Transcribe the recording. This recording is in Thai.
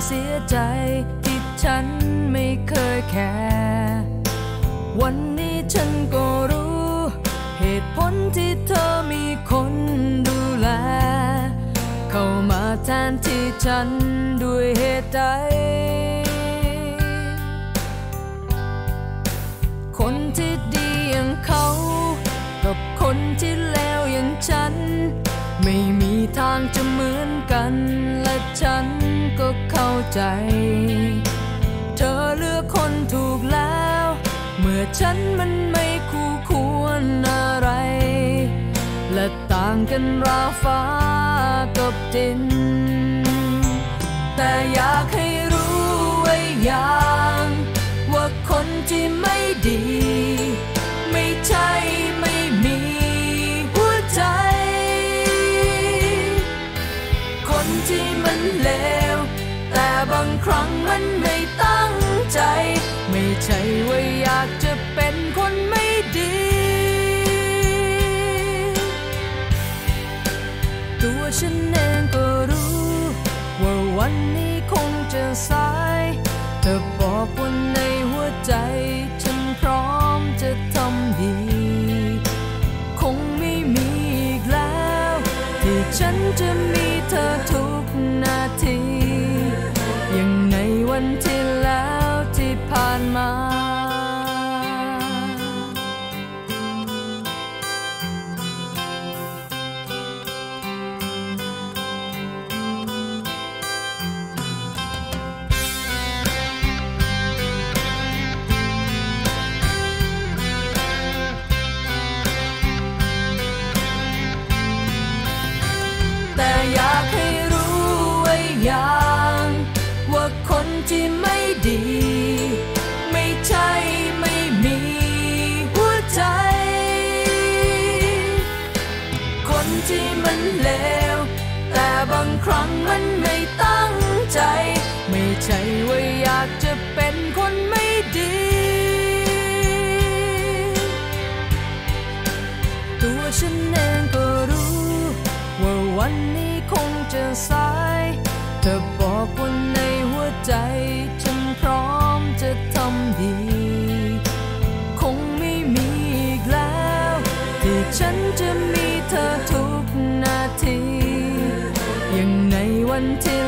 เสียใจที่ฉันไม่เคยแคร์วันนี้ฉันก็รู้เหตุผลที่เธอมีคนดูแลเข้ามาแทนที่ฉันด้วยเหตุใดคนที่ดีอย่างเขากับคนที่เลวอย่างฉันไม่มีทางจะเหมือนกันและฉันก็เข้าใจเธอเลือกคนถูกแล้วเมื่อฉันมันไม่คู่ควรอะไรและต่างกันราวฟ้ากับดินแต่อยากให้รู้ไว้อย่างว่าคนที่ไม่ดีไม่ใช่ไม่มีหัวใจคนที่มันเลวแต่บางครั้งมันไม่ตั้งใจไม่ใช่ว่าอยากจะเป็นคนไม่ดีตัวฉันเองก็รู้ว่าวันนี้คงจะสายเธอบอกว่าในหัวใจฉันพร้อมจะทำดีคงไม่มีอีกแล้วที่ฉันจะมีเธอทุกนาทีอย่างในวันที่แล้วที่ผ่านมาแต่อยากให้รู้ไว้อย่างว่าคนที่ไม่ดีไม่ใช่ไม่มีหัวใจคนที่มันเลวแต่บางครั้งมันไม่ตั้งใจไม่ใช่ว่าอยากจะเป็นคนไม่ดีตัวฉันเองก็รู้ว่าวันนี้คงจะสายเธอบอกว่าในหัวใจฉันพร้อมจะทำดีคงไม่มีอีกแล้วที่ฉันจะมีเธอทุกนาทีอย่างในวันที่